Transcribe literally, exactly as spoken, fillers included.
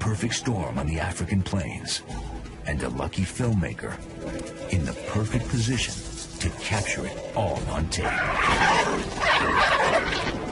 perfect storm on the African plains, and a lucky filmmaker in the perfect position to capture it all on tape.